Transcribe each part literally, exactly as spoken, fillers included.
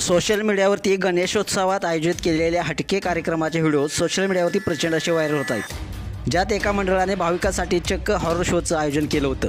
Social मीडियावरती गणेशोत्सवात आयोजित केलेल्या हटके कार्यक्रमाचे व्हिडिओ सोशल मीडियावरती प्रचंड असे व्हायरल होत आहेत, ज्यात एका मंडळाने भाविकांसाठी चक्क हॉरर शोचं आयोजन केलं होतं।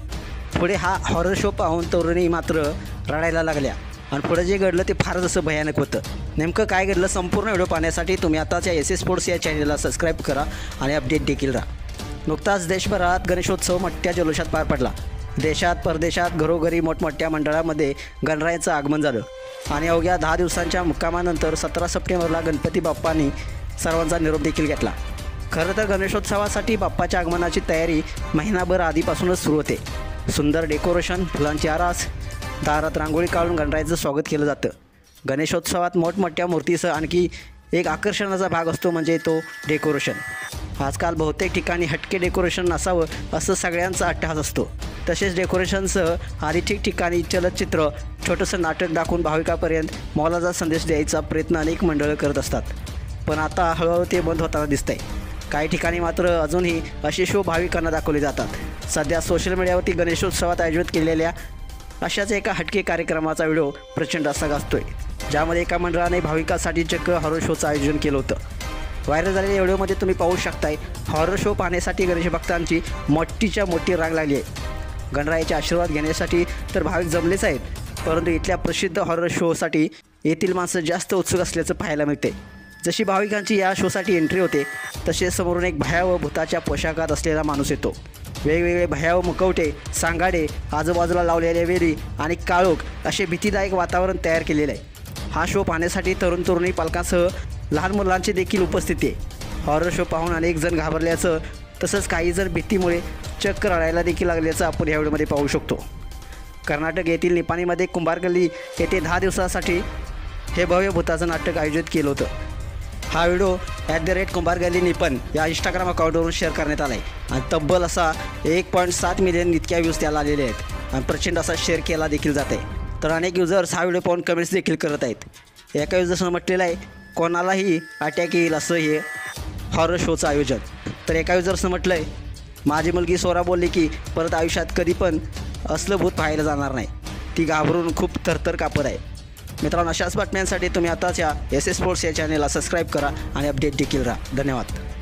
पुढे हा हॉरर शो पाहून तरुणी मात्र रडायला लागल्या आणि पुढे जे घडलं ते फारच असं भयानक होतं। नेमकं काय घडलं संपूर्ण व्हिडिओ पाहण्यासाठी तुम्ही आताच या एस एस स्पोर्ट्स या चॅनलला सबस्क्राईब करा आणि अपडेट देखील राहा। नुकताच देशभरात गणेशोत्सव मोठ्या जल्लोषात पार पडला। देशात परदेशात घरोघरी मोठमोठ्या मंडळामध्ये गणरायाचं आगमन झालं आणि अवघ्या दहा दिवसांच्या मुक्कामानंतर सतरा सप्टेंबरला गणपती बाप्पांनी सर्वांचा निरोप देखील घेतला। खरं तर गणेशोत्सवासाठी बाप्पाच्या आगमनाची तयारी महिनाभर आधीपासूनच सुरू होते। सुंदर डेकोरेशन, फुलांची आरास, दारात रांगोळी काढून गणरायाचं स्वागत केलं जातं। गणेशोत्सवात मोठमोठ्या मूर्तीसह आणखी एक आकर्षणाचा भाग असतो म्हणजे तो डेकोरेशन। आजकाल बहुतेक ठिकाणी हटके डेकोरेशन असावं असं सगळ्यांचा अट्टहास असतो। तसेच डेकोरेशनसह आधी ठिकठिकाणी चलचित्र, छोटंसं नाटक दाखवून भाविकांपर्यंत मोलाचा संदेश द्यायचा प्रयत्न अनेक मंडळं करत असतात, पण आता हळूहळू ते बंद होताना दिसतंय। काही ठिकाणी मात्र अजूनही असे शो भाविकांना दाखवले जातात। सध्या सोशल मीडियावरती गणेशोत्सवात आयोजित केलेल्या अशाच एका हटके कार्यक्रमाचा व्हिडिओ प्रचंड असा गाजतोय, ज्यामध्ये एका मंडळाने भाविकांसाठी चक्क हॉरर शोचं आयोजन केलं होतं। व्हायरल झालेल्या व्हिडिओमध्ये तुम्ही पाहू शकताय, हॉरर शो पाहण्यासाठी गणेश भक्तांची मोठीच्या मोठी रांग लागली आहे। गणरायाचे आशीर्वाद घेण्यासाठी तर भाविक जमलेच आहेत, परंतु इथल्या प्रसिद्ध हॉरर शोसाठी येथील माणसं जास्त उत्सुक असल्याचं पाहायला मिळते। जशी भाविकांची या शोसाठी एंट्री होते तसे समोरून एक भयावह भूताच्या पोशाखात असलेला माणूस येतो। वेगवेगळे भयावह मुखवटे, सांगाडे, आजूबाजूला लावलेल्या वेली आणि काळोख असे भीतीदायक वातावरण तयार केलेले आहे। हा शो पाहण्यासाठी तरुण तरुणी पालकांसह लहान मुलांची देखील उपस्थिती आहे। हॉरर शो पाहून अनेक जण घाबरल्याचं तसंच काही जण भीतीमुळे चक्क रडायला देखील लागल्याचं आपण या व्हिडिओमध्ये पाहू शकतो। कर्नाटक येथील निपाणीमध्ये कुंभारगल्ली येथे दहा दिवसासाठी हे भव्य भूताचं नाटक आयोजित केलं होतं। हा video at the rate Kumbhargalli निपण या इंस्टाग्राम अकाउंटवरून शेअर करण्यात आला आहे आणि तब्बल असा एक पॉईंट सात मिलियन इतक्या व्ह्यूज त्याला आलेले आहेत आणि प्रचंड असा शेअर केला देखील जात आहे। तर अनेक युजर्स हा व्हिडिओ पाहून कमेंट्स देखील करत आहेत। एका युजर्सनं म्हटलेलं आहे, कोणालाही अटॅक येईल असं हे हॉरर शोचं आयोजन। तर एका युजर्सनं म्हटलं आहे, माझी मुलगी सोरा बोलली की परत आयुष्यात कधी पण असलं भूत पाहायला जाणार नाही, ती घाबरून खूप थरथर कापत आहे। मित्रांनो, अशाच बातम्यांसाठी तुम्ही आताच या एस एस स्पोर्ट्स या चॅनलला सबस्क्राईब करा आणि अपडेट देखील राहा। धन्यवाद।